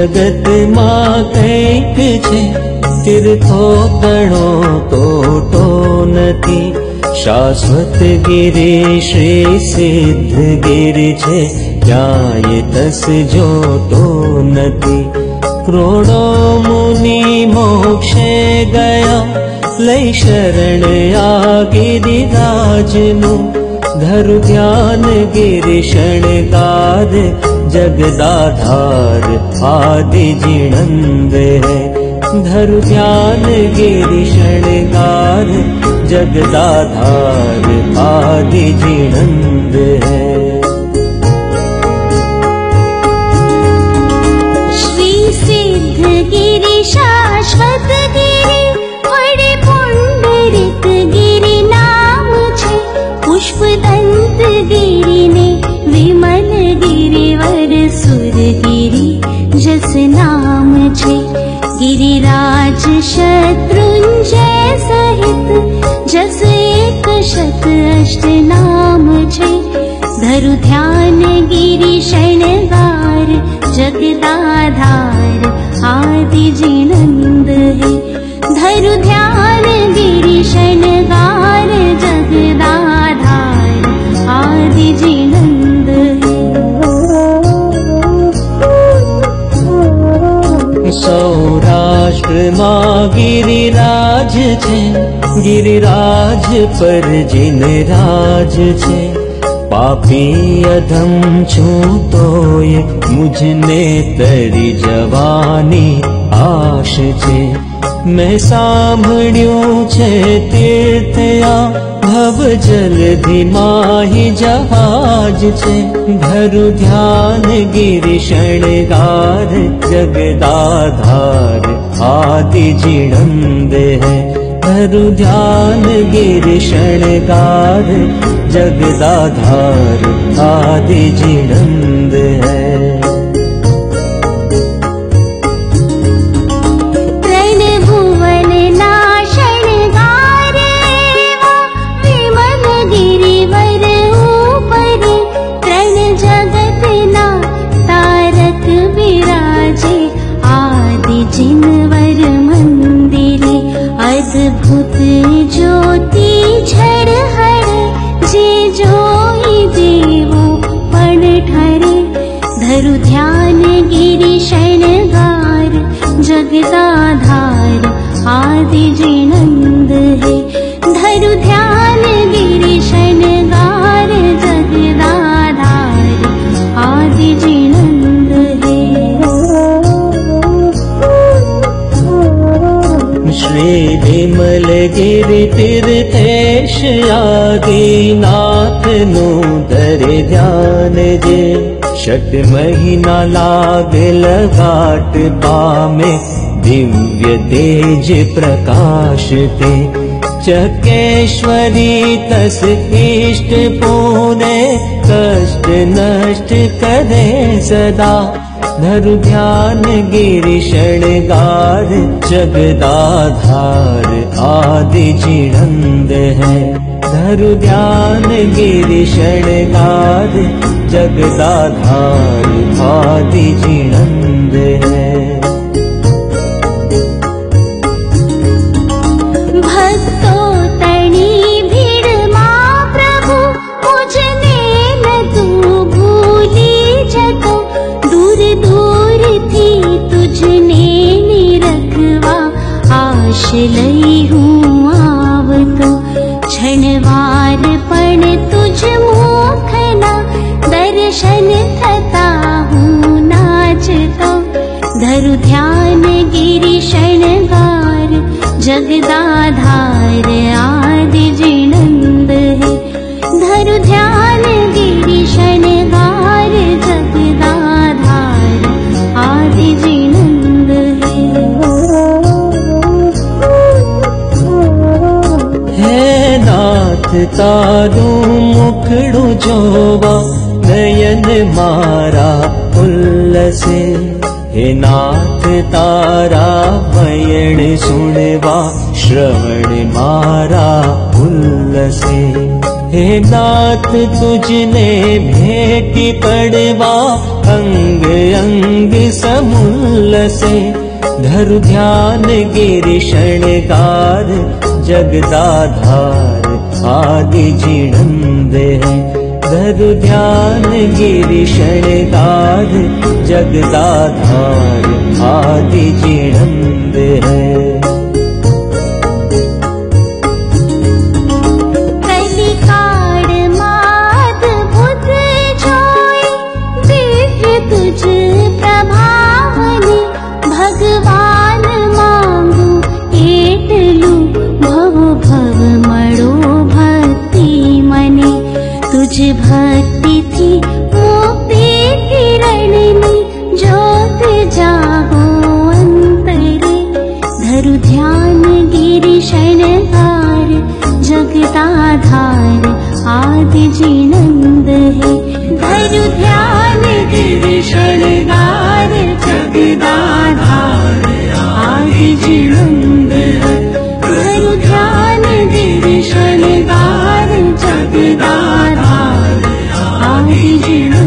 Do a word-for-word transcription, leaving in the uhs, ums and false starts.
जगत मां कैक छे तीर्थो गणो तो तो नथी। शाश्वत गिरि श्री सिद्ध गिरि छे क्यांय तस जो तो नथी। करोड़ो मुनि मोक्षे गया लई शरण आ गिरिराजनु। धरु ध्यान गिरि शणगार जगदाधार आदि जिणंद है। धरु ध्यान गिरि शणगार जगदाधार आदि जिणंद है। श्री सिद्ध गिरि शाश्वत गिरि वडे पुंडरीक गिरि नाम छे। पुष्प दंत गिरि ने विमल गिरिवर सुर गिरि जस नाम छे। गिरिराज शत्रुंजय सहित जस एक शत अष्ट नाम छे। धरु ध्यान गिरि शणगार जगदाधार आदि जिणंद है। धरु ध्यान गिरि शणगार जगदाधार आदि जिणंद है। सौराष्ट्र मां गिरिराज छे गिरिराज पर जिन राज छे। पापी अधम छूं तोय मुझने तरी जवानी आश छे। मैं सांभळ्યું छे तीर्थया भव जलधि माही जहाज छे। धरु ध्यान गिरि शणगार जगदाधार आदि जिणंद है। धरु ध्यान गिरि शणगार जगदाधार आदि जिणंद है। जिनवर मंदिरे अद्भुत ज्योति झड़ हरे। जे जोई देवो पण ठरे। धरु ध्यान गिरि शणगार जगदाधार आदि जिणंद है। धरु ध्यान गिरि शणगार जगदाधार आदि जिणंद है। श्री विमल गिरि तीर्थेश आदिनाथ नु धरे ध्यान जे। षट महीना लागे लगाट पामे दिव्य तेज प्रकाश ते। चकेश्वरी तस इष्ट पुणे कष्ट नष्ट करे सदा। धरु ध्यान गिरि शणगार जगदाधार आदि जिणंद है। धरु ध्यान गिरि शणगार जगदाधार आदि जिणंद है। लई हूँ आवतो क्षणवार पण तुझ मुखना। दर्शन थता हूँ नाचतो। धरु ध्यान गिरि शणगार जगदाधार आदि जिणंद है। धरु ध्यान गिरि शणगार जगदाधार आदि जिणंद है। नाथ तारू मुखड़ू जोवा नयन मारा उल्लसे। हे नाथ तारा वयण सुनवा श्रवण मारा उल्लसे। हे नाथ तुझने भेटी पड़वा अंग अंग समूल से धरु ध्यान गिरि शणगार जगदाधार आदि जिणंद है धरु ध्यान गिरि शणगार जगदाधार आदि जिणंद है। भगवान मांगू एटलू भव भव मड़ो भक्ति मने तुझ भक्ति थी मुक्ति किरणनी ज्योत जागो अंतरे धरु ध्यान गिरि शणगार जगदाधार आदि जिणंद है धरु ध्यान गिरि शणगार जगदाधार आदि जिणंद है धरु ध्यान गिरि शणगार जगदाधार आदि जिणंद।